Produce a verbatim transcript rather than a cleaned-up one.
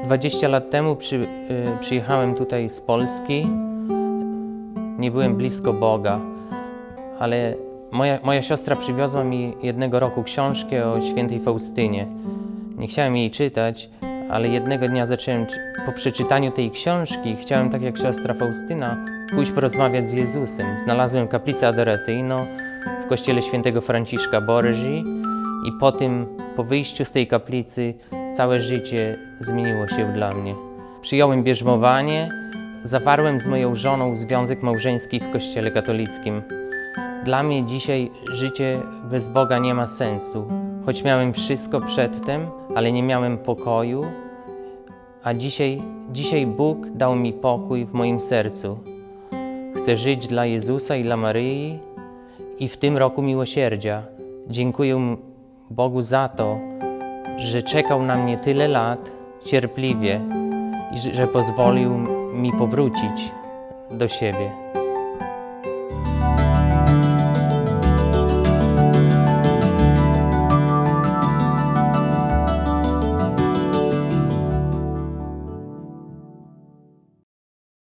dwadzieścia lat temu przy, y, przyjechałem tutaj z Polski. Nie byłem blisko Boga, ale moja, moja siostra przywiozła mi jednego roku książkę o świętej Faustynie. Nie chciałem jej czytać, ale jednego dnia zacząłem, po przeczytaniu tej książki, chciałem, tak jak siostra Faustyna, pójść porozmawiać z Jezusem. Znalazłem kaplicę adoracyjną w kościele świętego Franciszka Borgi i po tym, po wyjściu z tej kaplicy, całe życie zmieniło się dla mnie. Przyjąłem bierzmowanie, zawarłem z moją żoną związek małżeński w kościele katolickim. Dla mnie dzisiaj życie bez Boga nie ma sensu. Choć miałem wszystko przedtem, ale nie miałem pokoju, a dzisiaj, dzisiaj Bóg dał mi pokój w moim sercu. Chcę żyć dla Jezusa i dla Maryi i w tym roku miłosierdzia dziękuję Bogu za to, że czekał na mnie tyle lat cierpliwie i że pozwolił mi powrócić do siebie.